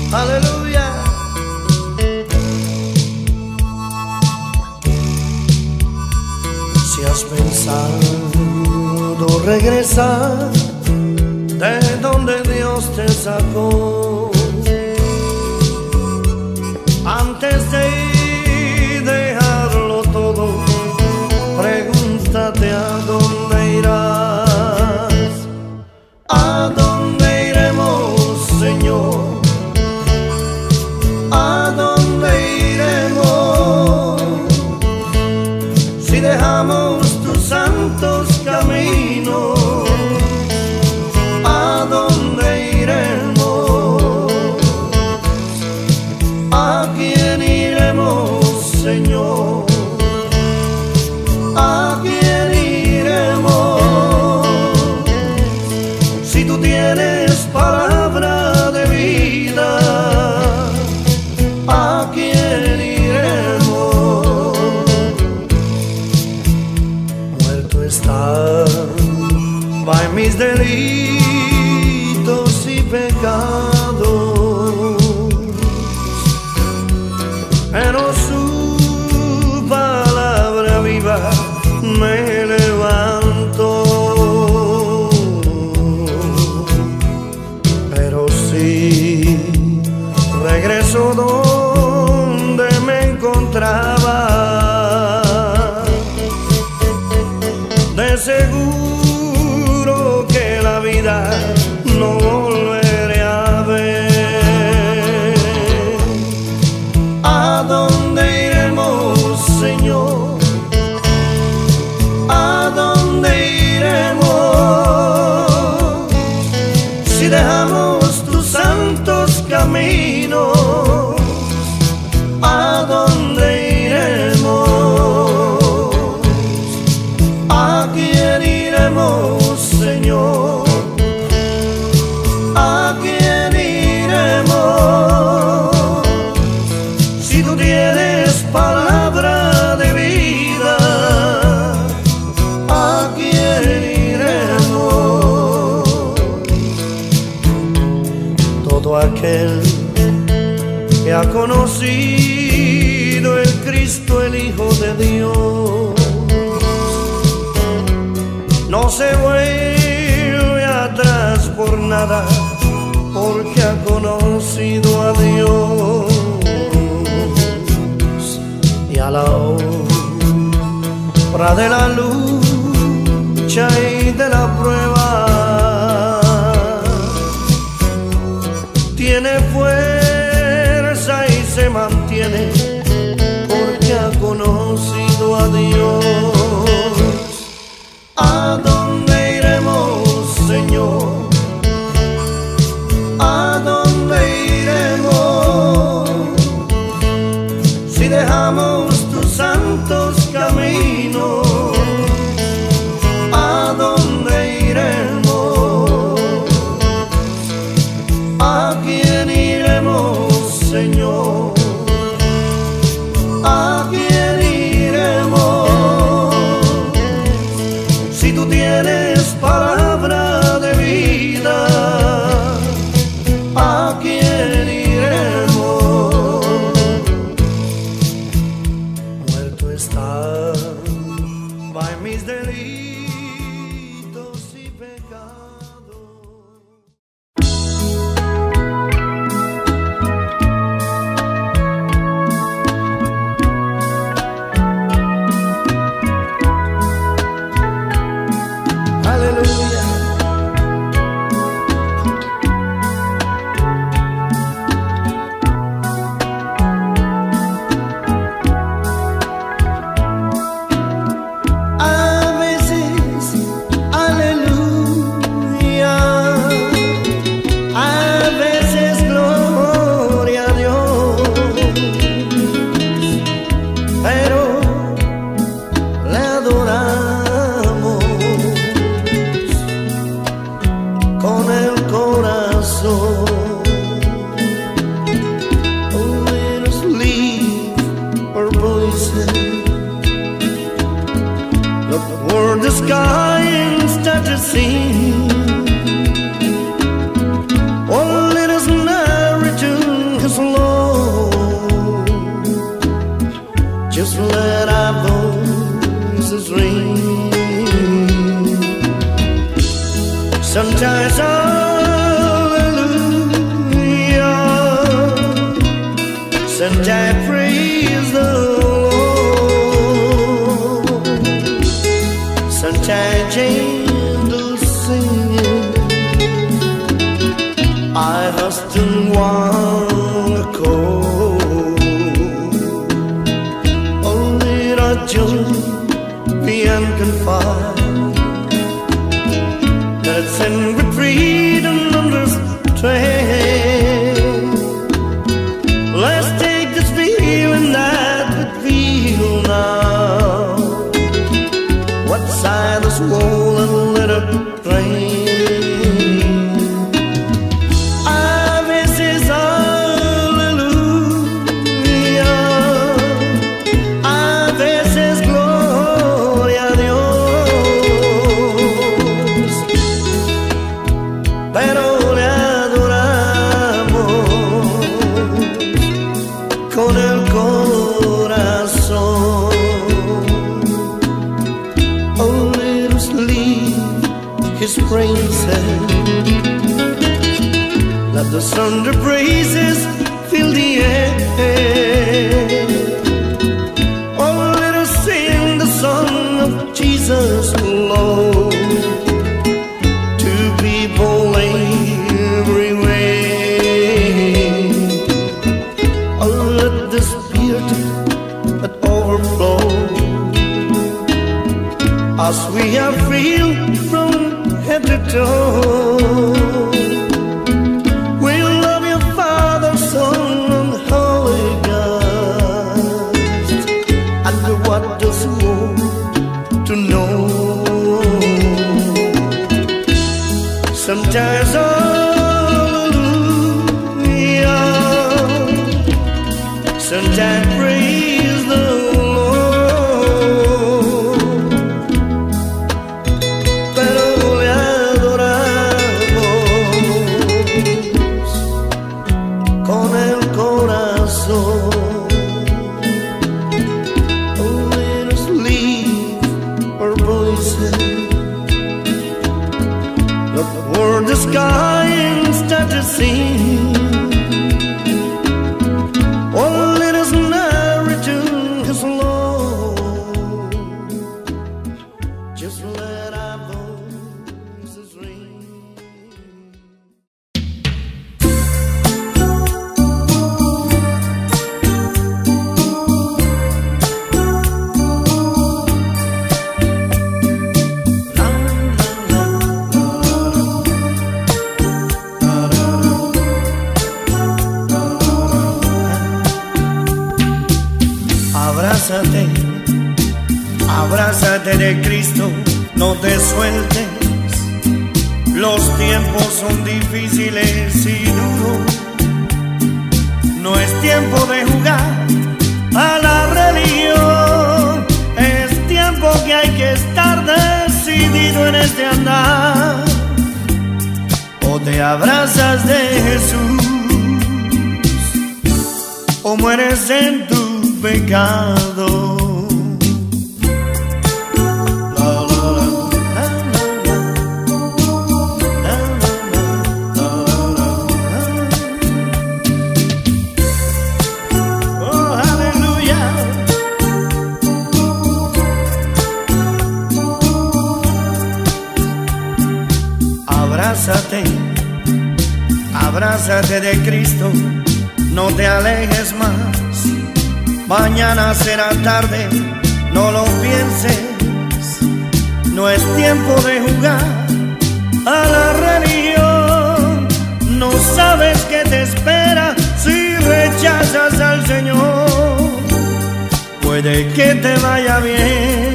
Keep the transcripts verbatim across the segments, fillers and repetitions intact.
Aleluya. Si has pensado regresar de donde Dios te sacó, antes de dejarlo todo, pregúntate a dónde irás. ¿A dónde iremos, Señor? ¿A dónde iremos si dejamos tus santos caminos? ¿A dónde iremos? ¿A quién iremos, Señor? ¿A quién iremos si tú tienes palabra de vida? ¿A quién iremos? Muerto estaba en mis delitos y pecados, pero su palabra viva me levantó. Pero si regreso donde me encontraba, de seguro que la vida no volveré a ver. ¿A dónde iremos, Señor? ¿A dónde iremos si dejamos tus santos caminos? ¿A dónde iremos? ¿A quién iremos, Señor? ¿A quién iremos si tú tienes palabra de vida? ¿A quién iremos? Todo aquel que ha conocido el Cristo, el Hijo de Dios, no se vuelve atrás por nada, porque ha conocido a Dios. Y a la hora de la lucha y de la prueba, tiene fuerza y se mantiene, porque ha conocido a Dios. ¿A dónde iremos, Señor? ¿A dónde iremos si dejamos tus santos caminos? ¿A dónde iremos? ¿A quién iremos, Señor? ¿A quién iremos si tú tienes palabra de vida? ¿A quién iremos? Muerto estaba en mis delitos y pecados. Aleluya. A veces, aleluya, a veces gloria a Dios, pero le adoramos con el corazón. Oh, let us leave our voices, look toward the sky and start to sing. Oh, let us not return Sometimes, hallelujah, sometimes praise the Lord, sometimes angels singing, I hushed in one accord. Only the joy beyond confide, that's in retreat and understand. Let's take this feeling that we feel now, what side this wall and let it rain. Let the thunder praises fill the air. Oh, let us sing the song of Jesus alone to people everywhere. Oh, let the Spirit that overflow as we are filled from head to toe. We'll love your Father, Son, and Holy Ghost, and we want us all to know. Sometimes, hallelujah, sometimes praise the the sky and start to sing. Oh, let us now return His Lord. Just let our voices ring. Abrázate, abrázate de Cristo, no te sueltes. Los tiempos son difíciles y duros. No es tiempo de jugar a la religión. Es tiempo que hay que estar decidido en este andar. O te abrazas de Jesús o mueres en tu pecado. Oh, aleluya. Abrázate, abrázate de Cristo, no te alejes más. Mañana será tarde, no lo pienses. No es tiempo de jugar a la religión. No sabes qué te espera si rechazas al Señor. Puede que te vaya bien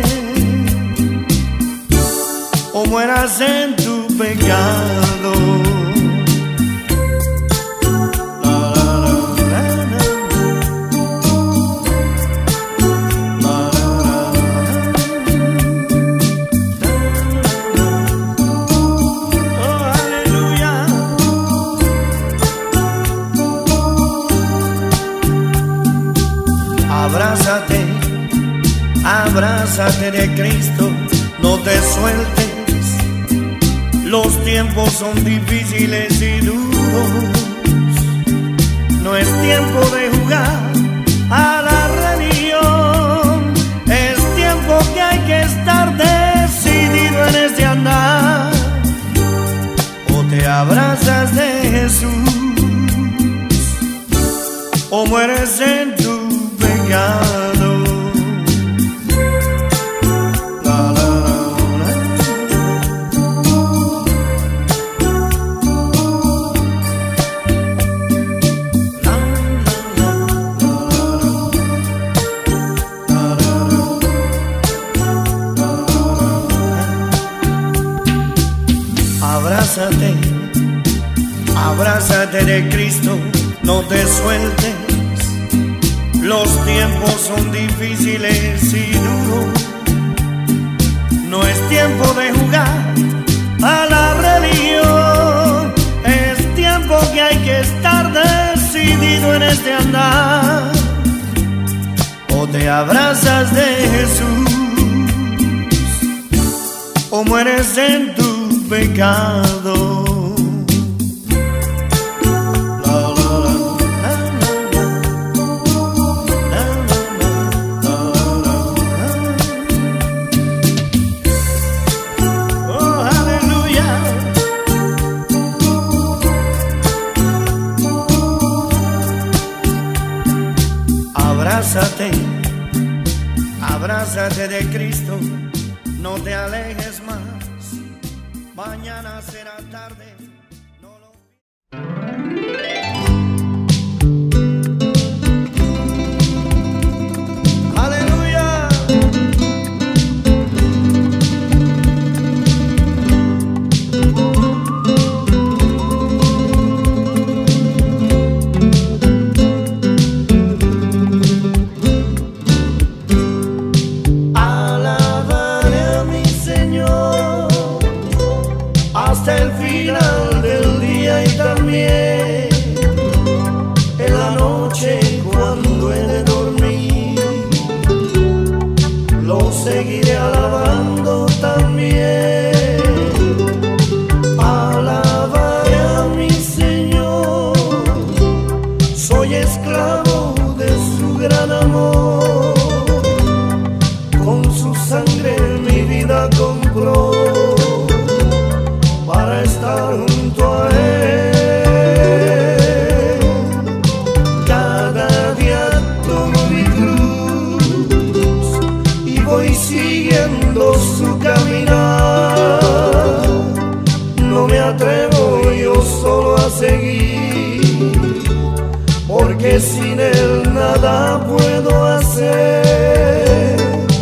o mueras en tu pecado. Abrázate, abrázate de Cristo, no te sueltes. Los tiempos son difíciles y duros. No es tiempo de jugar a la religión. Es tiempo que hay que estar decidido en este andar. O te abrazas de Jesús o mueres en tu pecado. Abrázate, abrázate de Cristo, no te sueltes. Los tiempos son difíciles y duros. No es tiempo de jugar a la religión. Es tiempo que hay que estar decidido en este andar. O te abrazas de Jesús o mueres en tu pecado. Oh, aleluya. Abrázate, abrázate de Cristo, no te alejes más. Mañana será tarde. No lo... Aleluya. Alabaré a mi Señor hasta el final del día y también en la noche cuando he de dormir. Lo seguiré alabando también. Alabaré a mi Señor, soy esclavo de su gran amor. Con su sangre mi vida compró para estar junto a Él. Cada día tomo mi cruz y voy siguiendo su caminar. No me atrevo yo solo a seguir, porque sin Él nada puedo hacer.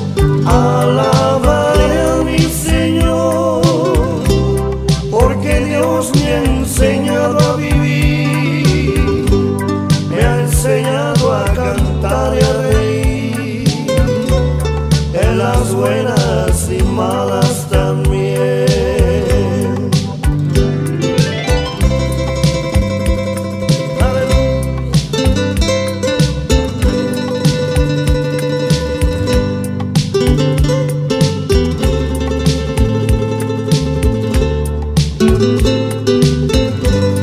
Alabaré a mi Señor, porque Dios me ha enseñado a vivir, me ha enseñado a cantar y a reír, en las buenas y malas también. Aleluya.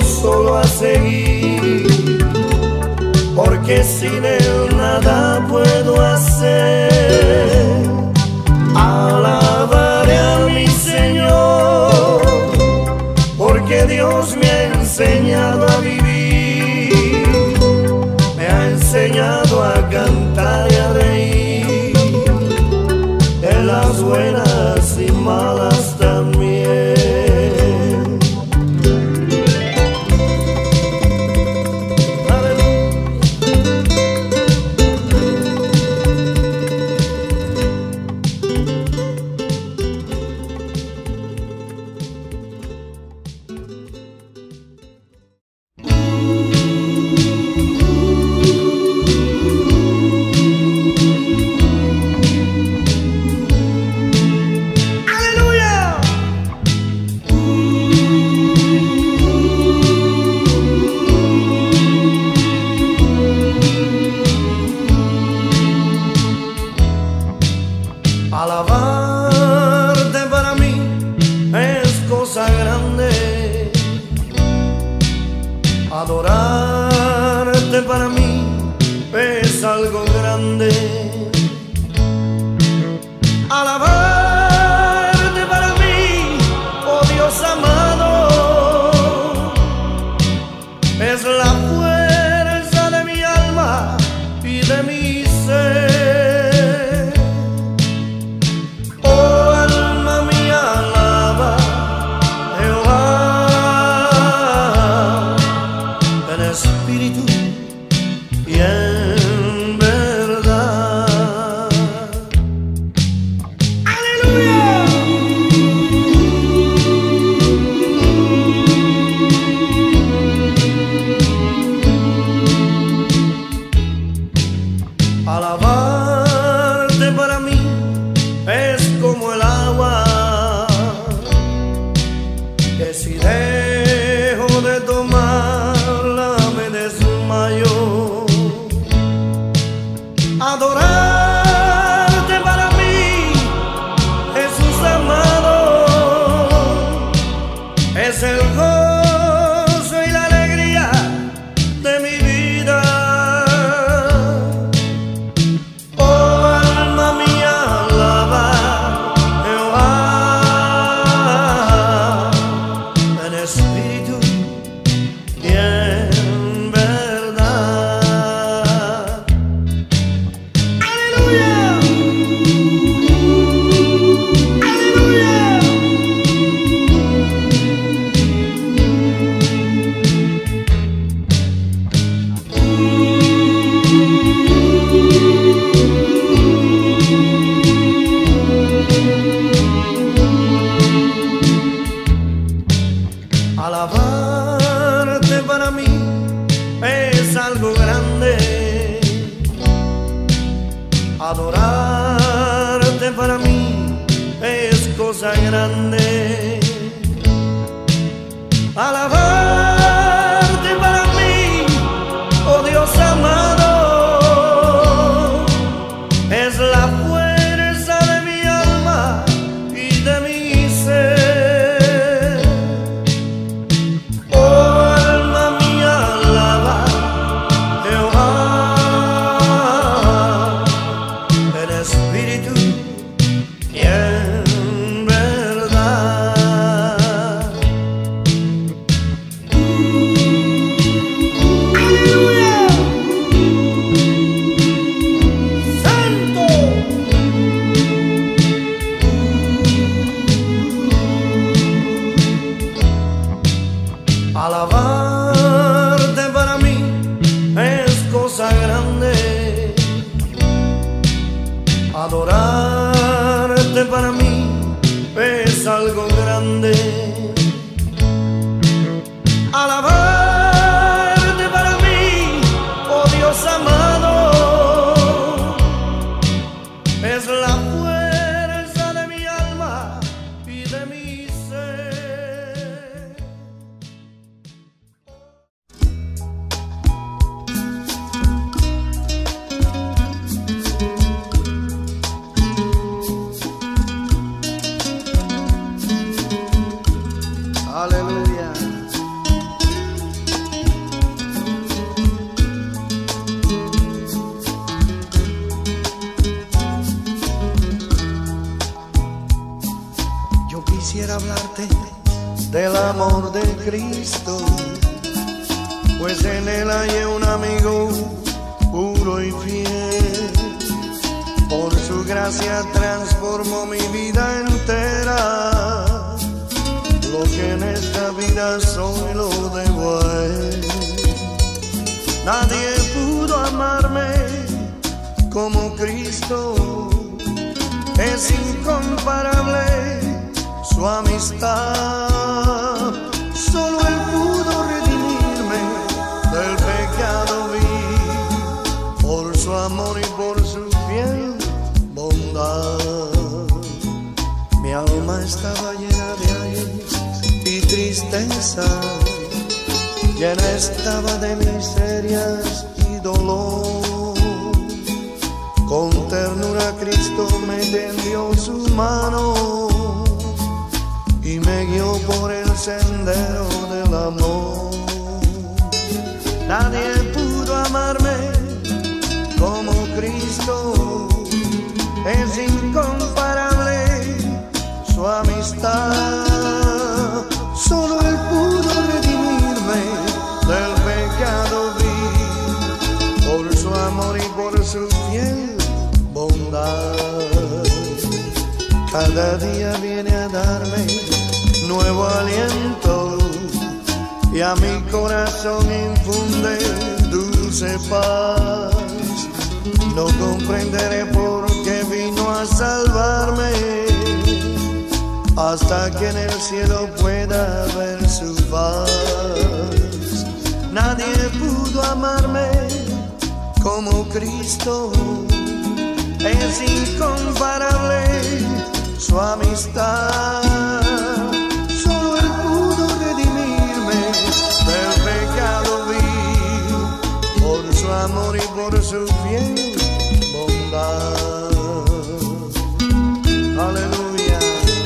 solo a seguir, porque sin él nada puedo hacer. Alabaré a mi Señor, porque Dios me ha enseñado a vivir, me ha enseñado a cantar y a reír, en las buenas y malas también. Alabarte para mí es cosa grande, adorarte para mí es algo grande. Alabarte para mí, oh Dios amado, es la fuerza de mi alma y de mi ser. Espíritu y en verdad. ¡Aleluya! Alabarte para mí es como el agua, que si dejo de tomar adorarte para mí, Jesús amado, es el gozo y la alegría de mi vida. Oh alma mía, alaba Jehová en espíritu y en verdad. Alabarte para mí es algo grande, adorarte para mí es cosa grande. Alabarte para mí, oh Dios amado, es la fuerza de mi alma y de mi ser. Espíritu y en verdad. ¡Aleluya! ¡Santo! Alabarte para mí es cosa grande, adorarte para mí es algo grande. Alabarte para mí, oh Dios amado, es la fuerza de mi alma y de mi ser. amor de Cristo, pues en él hallé un amigo puro y fiel. Por su gracia transformó mi vida entera. Lo que en esta vida soy lo debo a él. Nadie pudo amarme como Cristo. Es incomparable su amistad. Solo él pudo redimirme del pecado vil. Por su amor y por su fiel bondad. Mi alma estaba llena de ayes y tristeza, llena estaba de miserias y dolor. Con ternura Cristo me tendió su mano y me guió por el sendero del amor. Nadie pudo amarme como Cristo. Es incomparable su amistad. Solo él pudo redimirme del pecado vil. Por su amor y por su fiel bondad. Cada día viene a darme nuevo aliento y a mi corazón infunde dulce paz. No comprenderé por qué vino a salvarme, hasta que en el cielo pueda ver su faz. Nadie pudo amarme como Cristo. Es incomparable su amistad. Solo él pudo redimirme del pecado vil. Por su amor y por su fiel bondad. Aleluya.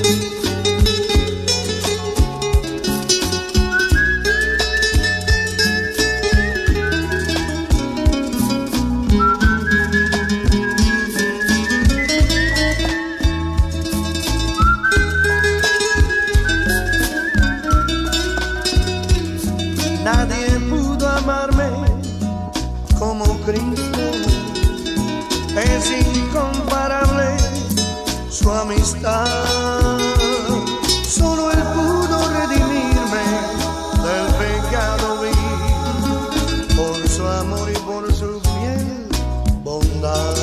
Nadie pudo amarme como Cristo. Es incomparable su amistad. Solo él pudo redimirme del pecado vil. Por su amor y por su fiel bondad.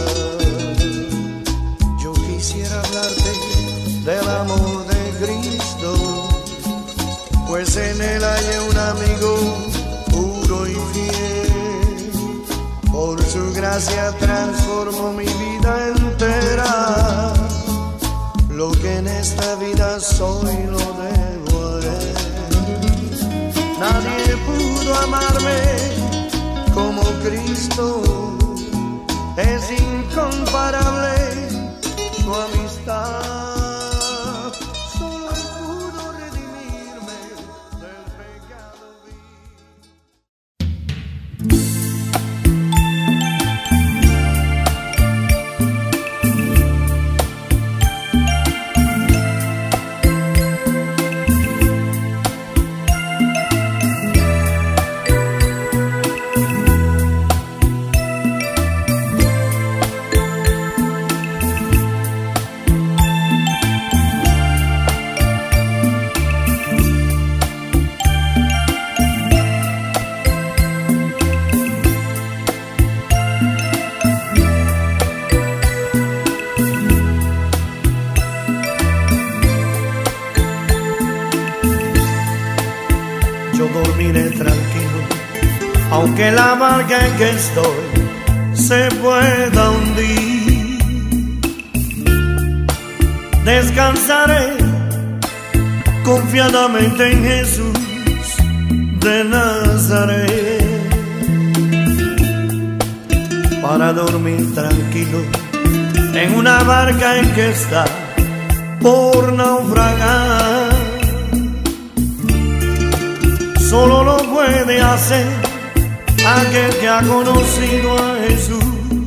Yo quisiera hablarte del amor de Cristo, pues en él hallé un amigo puro y fiel. Por su gracia transformó mi vida entera. Lo que en esta vida soy lo debo a él. Nadie pudo amarme como Cristo. Es incomparable su amistad. Aunque la barca en que estoy se pueda hundir, descansaré confiadamente en Jesús de Nazaret, para dormir tranquilo en una barca en que está por naufragar. Solo lo puede hacer aquel que ha conocido a Jesús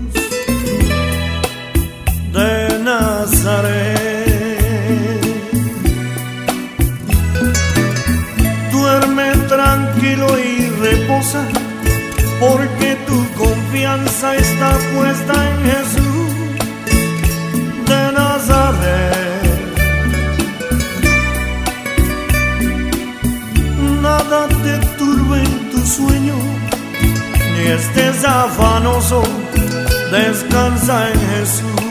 de Nazaret. tranquilo y reposa, porque tu confianza está puesta en Jesús de Nazaret. Nada te turbe en tu sueño, ni estés afanoso, descansa en Jesús.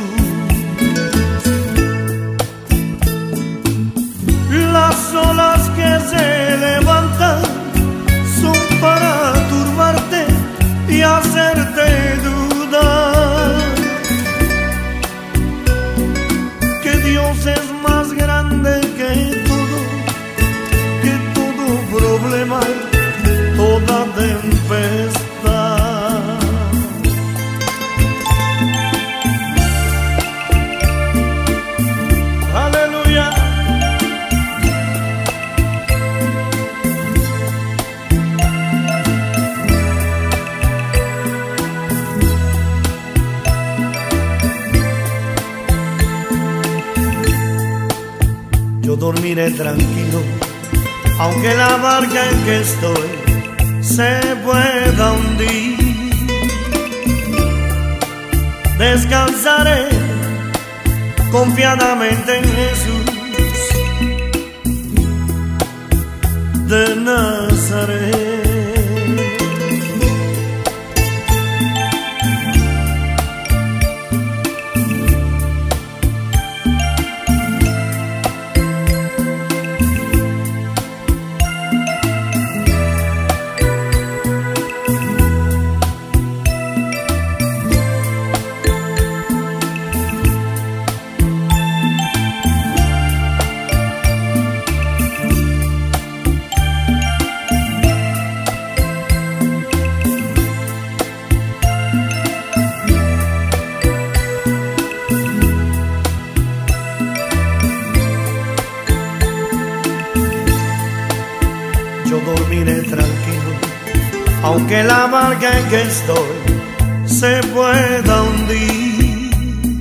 Las olas que se levantan son para turbarte y hacerte dudar que Dios es más grande que todo, que todo problema, toda tempestad. Aleluya. Yo dormiré tranquilo, aunque la barca en que estoy se pueda hundir. Descansaré confiadamente en Jesús de Nazaret. Yo dormiré tranquilo, aunque la barca en que estoy se pueda hundir.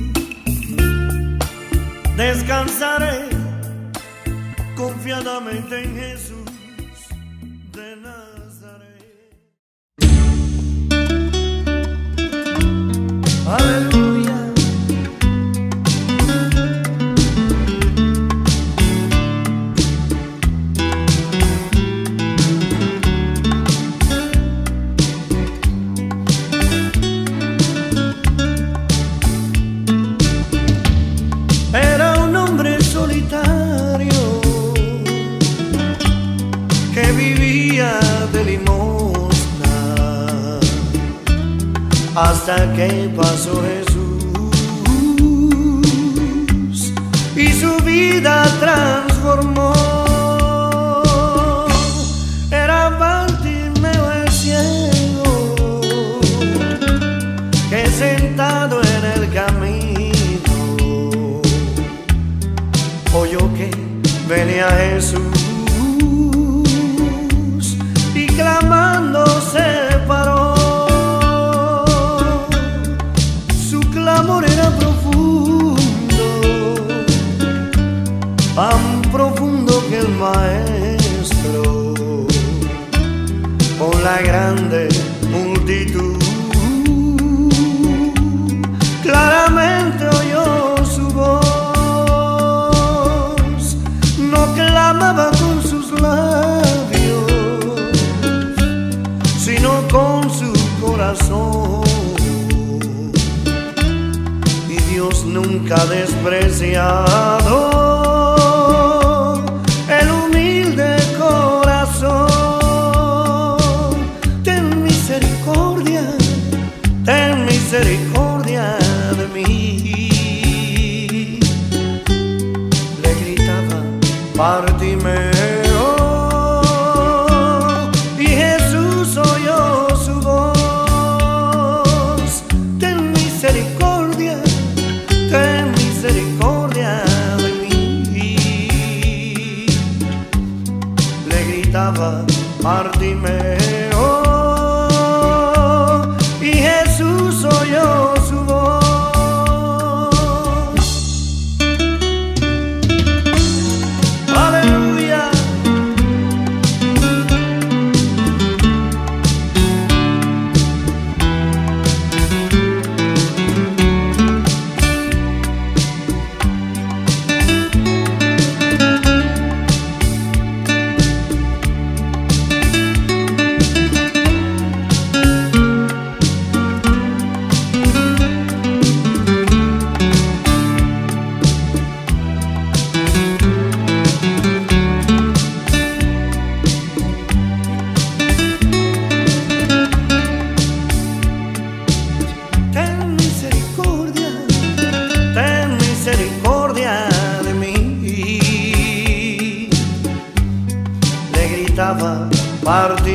Descansaré confiadamente en Jesús de Nazaret. Aleluya. Era un hombre solitario que vivía de limosna, hasta que pasó Jesús y su vida transformó. Era Bartimeo el ciego, que sentado en el camino oyó que venía Jesús y clamando se paró. Su clamor era profundo, tan profundo que el maestro, con la grande multitud, claramente oyó su voz. No clamaba con sus labios, sino con su corazón. Y Dios nunca ha despreciado el humilde corazón. Ten misericordia, ten misericordia de mí, le gritaba Bartimeo, y Jesús oyó su voz. Ten misericordia, ten misericordia de mí, le gritaba Bartimeo, y Jesús oyó su voz.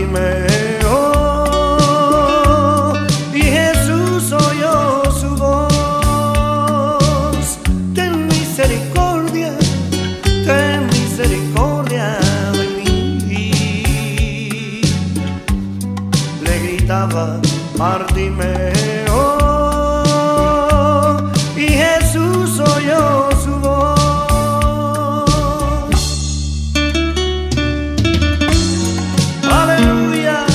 Bartimeo, y Jesús oyó su voz. Ten misericordia, ten misericordia de mí, le gritaba Bartimeo, y Jesús oyó su voz. Aleluya.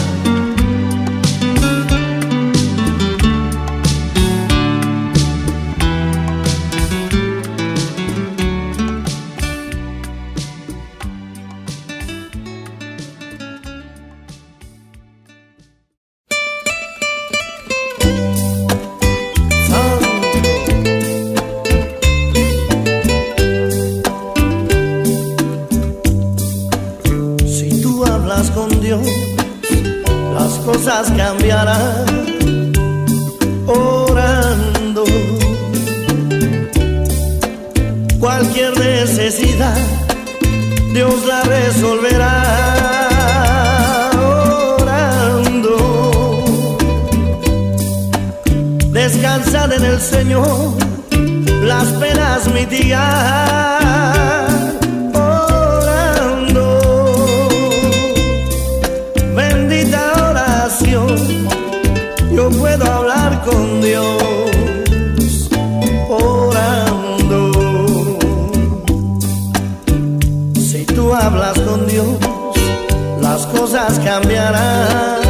Con Dios las cosas cambiarán. Orando, cualquier necesidad Dios la resolverá. Orando, descansad en el Señor, las penas mitigar. Yo puedo hablar con Dios orando. Si tú hablas con Dios, las cosas cambiarán.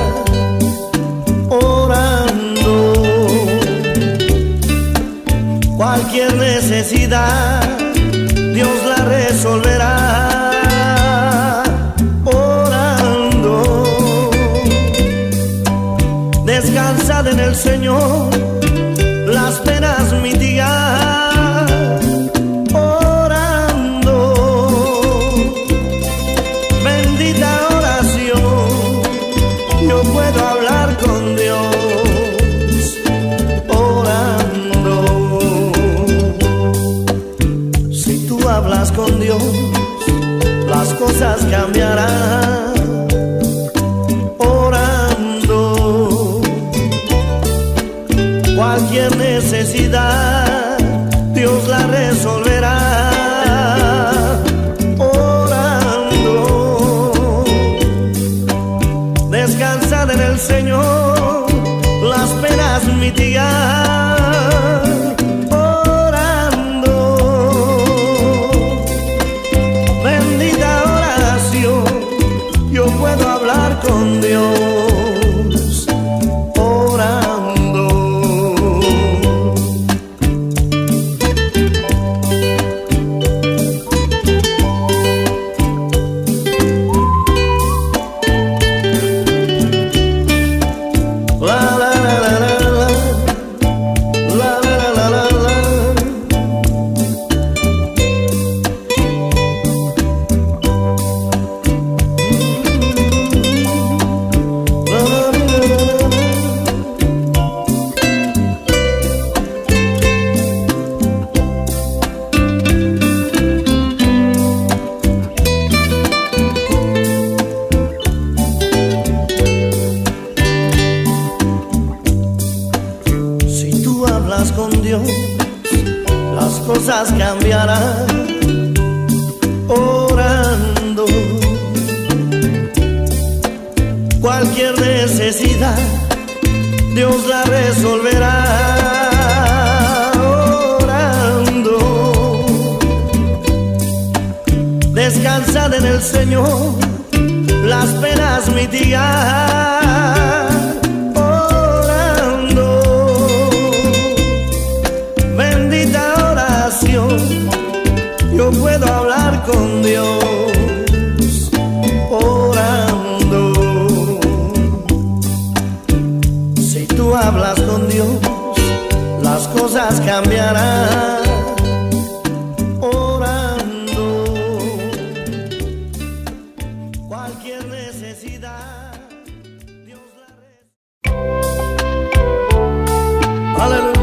Orando, cualquier necesidad Dios la resolverá. Descansad en el Señor, las penas mitigar. Orando, bendita oración, yo puedo hablar con Dios orando. Si tú hablas con Dios, las cosas cambiarán. Cualquier necesidad Dios la resolverá. Orando, descansad en el Señor, las penas mitigar. Orando, bendita oración, yo puedo hablar con Dios orando. Con Dios las cosas cambiarán. Orando, cualquier necesidad Dios la resolverá. Orando, descansad en el Señor, las penas mitigar. Yo puedo hablar con Dios orando. Si tú hablas con Dios, las cosas cambiarán. Orando, cualquier necesidad Dios la resuelve. Aleluya.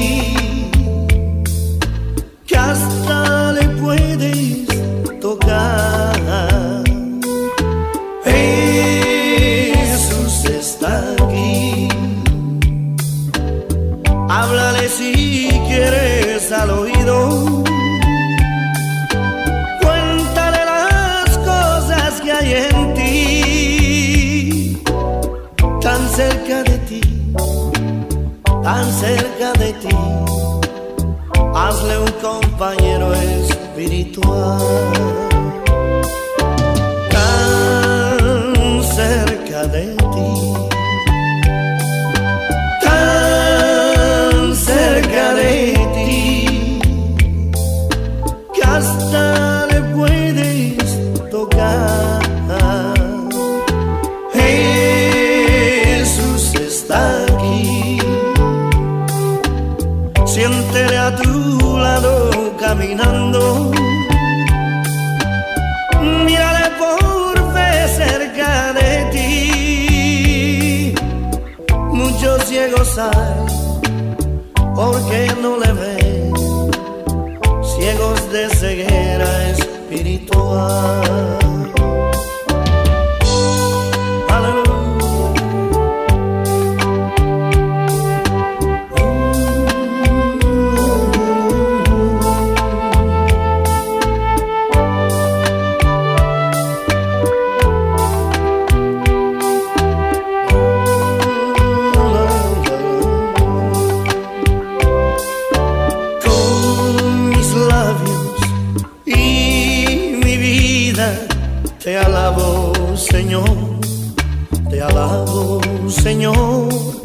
que hasta le puedes tocar. Jesús está aquí, háblale si quieres al oído, cuéntale las cosas que hay en ti, tan cerca de ti, tan cerca de ti. Hazle un compañero espiritual, tan cerca de ti, tan cerca de ti, que hasta le puedes tocar. Jesús está aquí, siéntele a tu lado caminando, mírale por fe cerca de ti. Muchos ciegos hay porque no le ven, ciegos de ceguera espiritual. Te alabo, Señor, te alabo, Señor,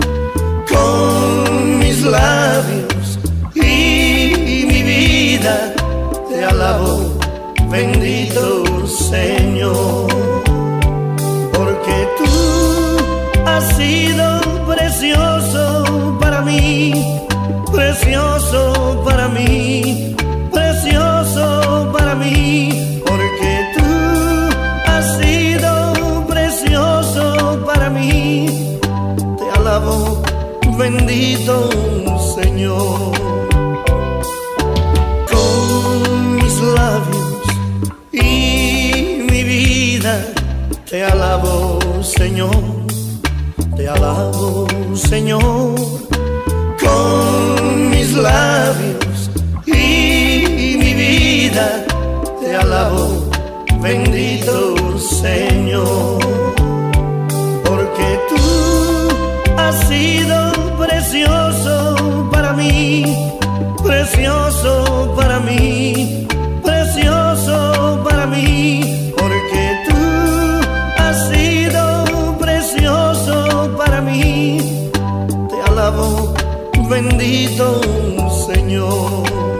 con mis labios y mi vida. Te alabo, bendito Señor, porque tú has sido precioso para mí, precioso para mí, precioso para mí, porque tú has sido precioso para mí. Te alabo, bendito Señor, con mis labios y mi vida. Te alabo, Señor, te alabo, Señor, con mis labios y mi vida. Te alabo, bendito Señor, porque tú has sido precioso para mí, precioso para mí, precioso para mí, porque tú has sido precioso para mí. Te alabo, bendito Señor.